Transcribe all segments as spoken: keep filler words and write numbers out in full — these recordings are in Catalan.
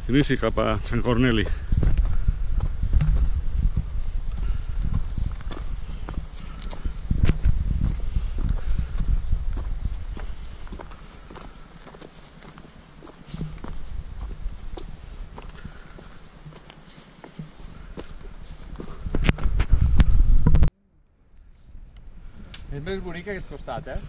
inici cap a Sant Corneli. És més bonic aquest costat, eh?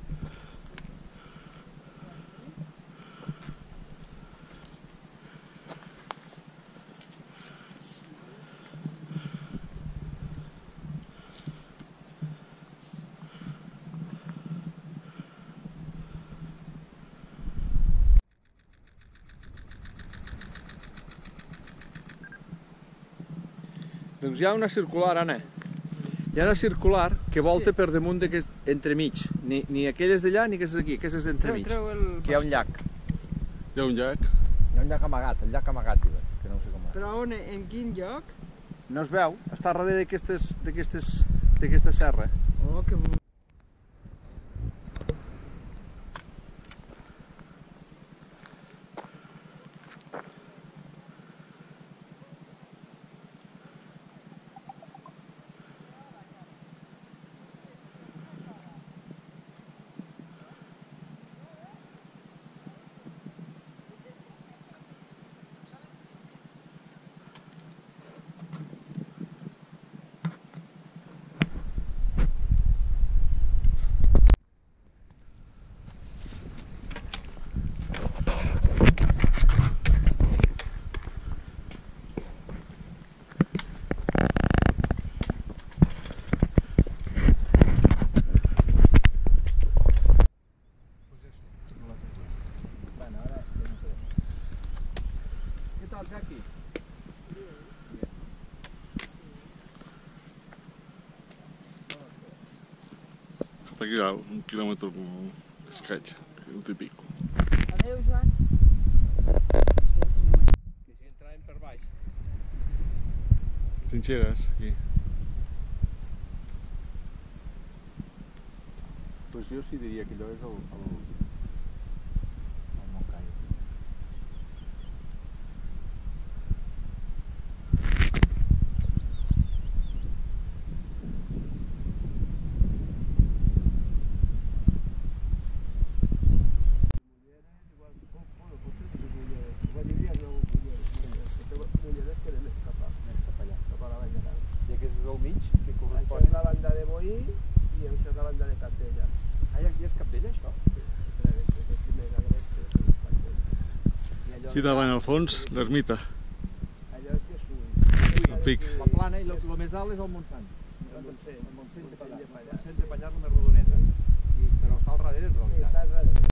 Doncs hi ha una circular, Anna. Hi ha una circular que volta per damunt d'aquest entremig. Ni, ni aquelles d'allà ni aquestes d'aquí, aquestes d'entremig. Que hi ha un llac. Hi ha un llac. Hi ha un llac amagat, el llac amagat, que no sé com és. Però on, en quin lloc? No es veu, està darrere d'aquesta serra. Oh, que bonic. Aquí hi ha un quilòmetre escaig, quilòmetre i pico. Adéu, Joan. Que si entraven per baix. Trinxeres, aquí. Doncs jo sí diria que allò és el, el, el Montcai. I aquest és el mig, que correspon... Això és la banda de Boí i això és la banda de Capdella. Ah, ja és Capdella, això? Aquí davant al fons, l'ermita. Allò és que és El pic. La plana i el, el més alt és el Montsant. el Montseny. El Montseny de Pallars. El Montseny de Pallars, la més rodoneta. I, però està al darrere, en realitat. Està darrere.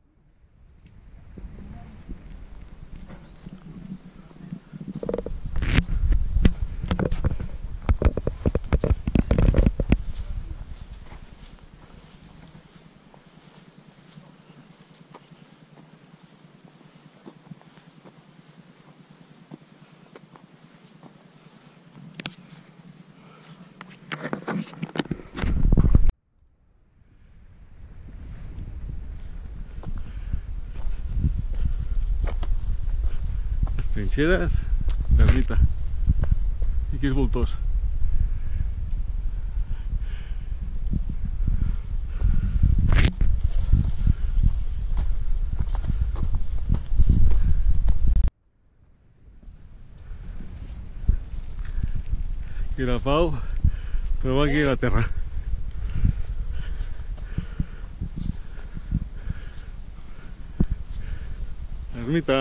Trinxeres, l'ermita. I aquí és voltós. Aquí la Pau, però aquí la terra. L'ermita.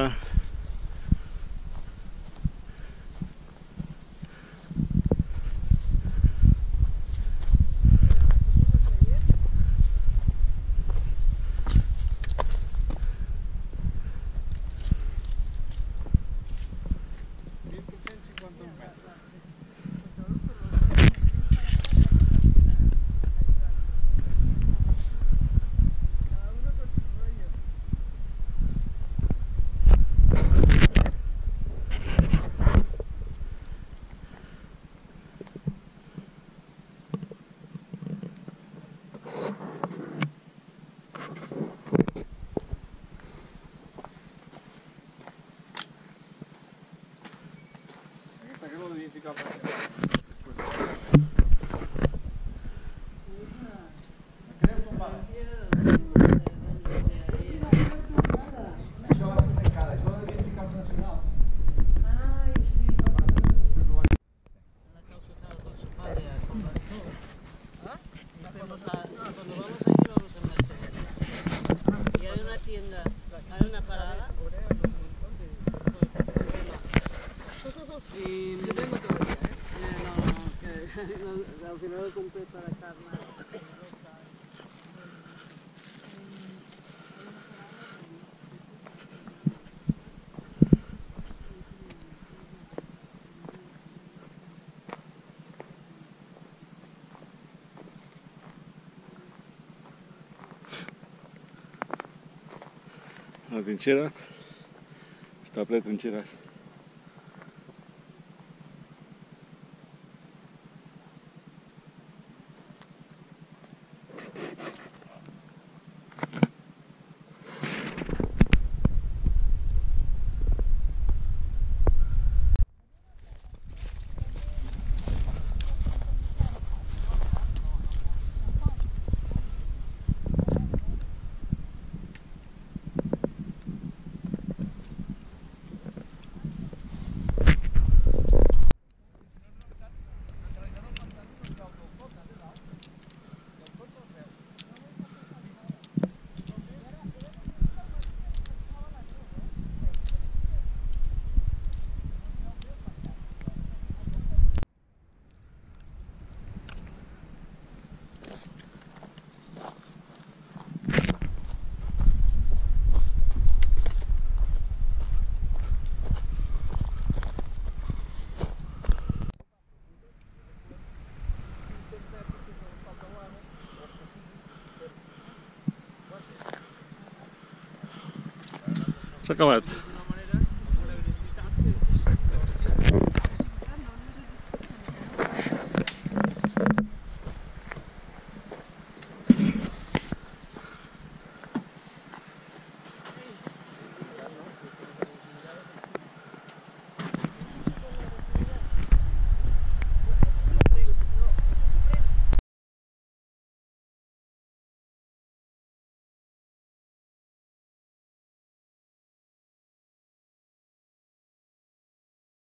Al final completa la carne. La trinxera està ple de trinxeres. S'ha acabat.